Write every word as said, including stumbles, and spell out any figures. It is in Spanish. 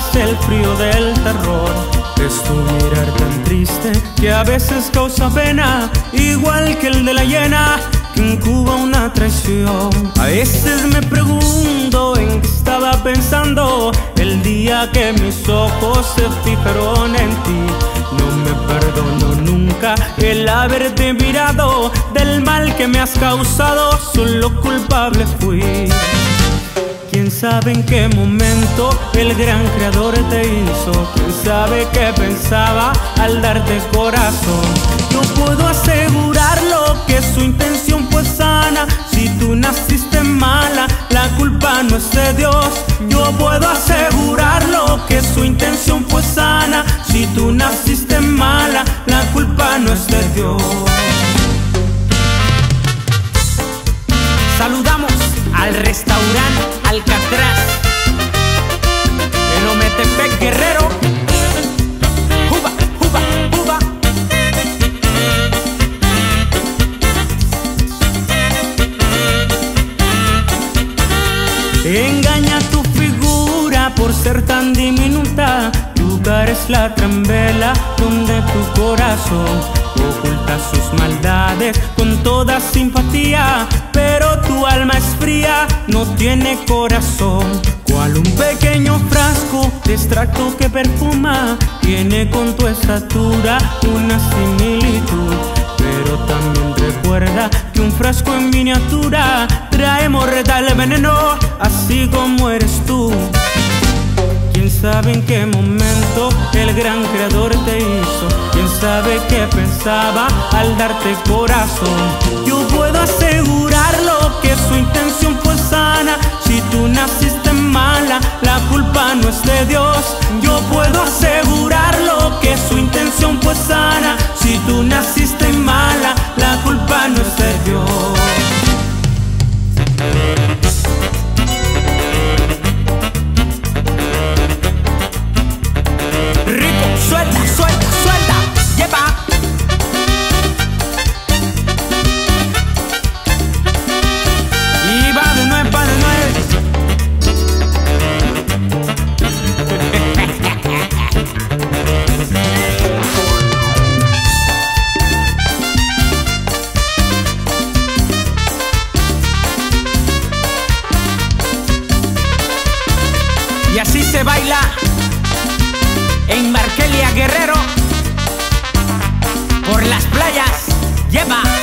llevas el frío del terror. Es tu mirar tan triste que a veces causa pena, igual que el de la hiena que incuba una traición. A veces me pregunto en qué estaba pensando el día que mis ojos se fijaron en ti. No me perdono nunca el haberte mirado, del mal que me has causado solo culpable fui. Quién sabe en qué momento el gran creador te hizo, quién sabe qué pensaba al darte corazón. Yo puedo asegurarlo que su intención fue sana. Si tú naciste mala, la culpa no es de Dios. Yo puedo asegurarlo que su intención fue sana. Si tú naciste mala, la culpa no es de Dios. Saludamos al restaurante Alcatraz en Ometepec, Guerrero. Juba, juba, juba. Engaña tu figura por ser tan diminuta. Tu cara es la trambela donde tu corazón oculta sus maldades con toda simpatía. Pero tu alma es fría, no tiene corazón. Cual un pequeño frasco de extracto que perfuma, tiene con tu estatura una similitud. Pero también recuerda que un frasco en miniatura trae mortal veneno, así como eres tú. Quién sabe en qué momento el gran creador te hizo, quién sabe qué pensaba al darte corazón. Yo puedo asegurarlo que su intención fue sana. Si tú naciste mala, la culpa no es de Dios. Yo puedo asegurarlo que su intención fue sana. Si tú naciste mala, la culpa no es de Dios. Suelta, suelta, suelta, lleva. Y va de nuevo, va de nuevo. Y así se baila en Markelia, Guerrero, por las playas. Lleva.